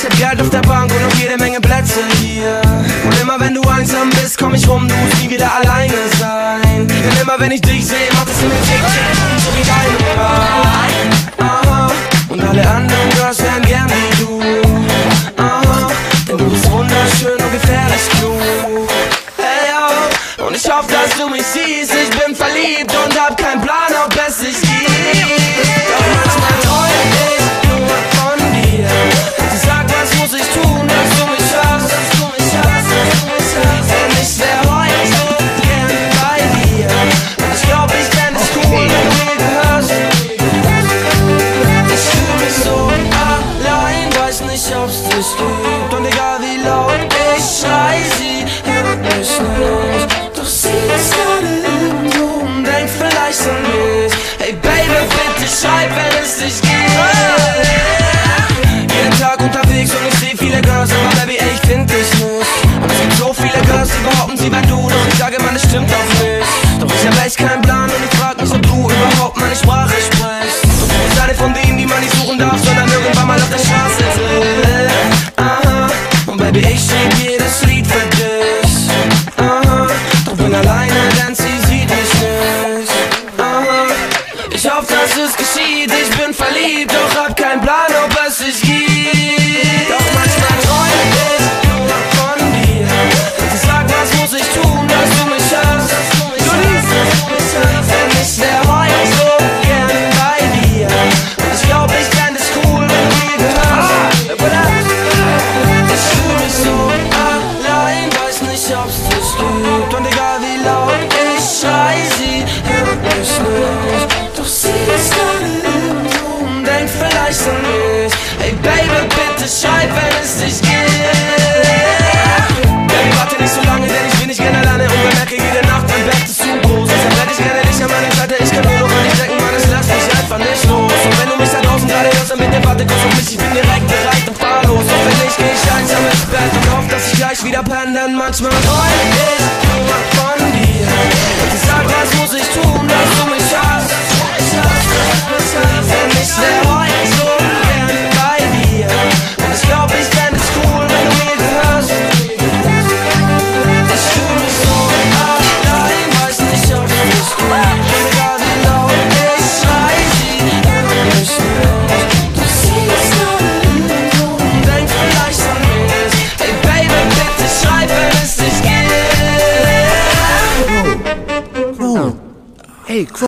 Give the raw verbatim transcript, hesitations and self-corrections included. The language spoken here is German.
Ich hab Geld auf der Bank und noch jede Menge Plätze hier. Und immer wenn du einsam bist, komm ich rum, du musst nie wieder alleine sein. Denn immer wenn ich dich sehe, macht es in mir Tick-Tick, so wie deine Paar. Aha, und alle anderen Girls wären gern wie du. Aha, denn du bist wunderschön und gefährlich klug. Hey yo, und ich hoffe, dass du mich siehst. Ich bin verliebt und hab keinen Plan, ob es sich gibt. Doch manchmal träum ich nur von dir. Sag, was muss ich tun, dass du mich hörst, dass du mich hörst, dass du mich hörst. Denn ich wär heute so gern bei dir. Und ich glaub, ich fänd es cool, wenn du mir gehörst. Ich fühl mich so allein, weiß nicht, ob's dich gibt. Und egal wie laut ich schrei, sie hört mich nicht. Doch sie ist gerade irgendwo und denkt vielleicht an mich. Hey Baby, bitte schreib, wenn es dich gibt. Jeden Tag unterwegs und ich seh viele Girls, aber Baby, ey, ich find dich nicht. Und es gibt so viele Girls, die behaupten, sie wär du. Doch ich sage, man, es stimmt auch nicht. Doch ich hab echt keinen Plan und ich frag mich, ob du überhaupt meine Sprache sprichst. Und du bist eine von denen, die man nicht suchen darf, sondern irgendwann mal auf der Straße trifft. Aha, und Baby, ich schrieb jedes Lied für dich. Aha, doch bin alleine, denn sie sieht mich nicht. Aha, ich hoffe, dass es geschieht. Ich bin verliebt, doch hab keinen Plan, ob es sich gibt. Doch manchmal träum ich nur von dir. Ich sag, was muss ich tun, dass du mich hörst, dass du mich hörst, dass du mich hörst. Denn ich wär heute so gern bei dir. Und ich glaub, ich fänd es cool, wenn du mir gehörst. Ich fühl mich so allein, weiß nicht, ob's dich gibt. Und egal wie laut ich schrei, sie hört mich nicht. Doch sie ist gerade irgendwo und denkt vielleicht an mich. Hey Baby, bitte schreib, wenn es dich gibt. Baby, warte nicht so lange, denn ich bin nicht gerne alleine und bemerke jede Nacht, mein Bett ist zu groß. Deshalb hätte ich gerne dich an meiner Seite, ich kann nur noch an dich denken, Mann, es lässt mich einfach nicht los. Und wenn du mich da draußen gerade hörst, dann bitte warte kurz auf mich, ich bin direkt bereit und fahrlos. Doch wenn nicht, geh ich einsam ins Bett und hoffe, dass ich gleich wieder penne, denn manchmal träum ich nur von dir. Und ich sag, was muss ich tun, dass du mich hörst, denn ich wär heute so gern bei dir. Und ich glaub, ich fänd es cool, wenn du mir gehörst. Ich fühl mich so allein, weiß nicht, ob es mich gibt. Und egal wie laut ich schrei, sie hört mich nicht. Doch sie ist gerade irgendwo und denkt vielleicht an mich. Hey Baby, bitte schreib, wenn es dich gibt. Cro. Hey, Cro.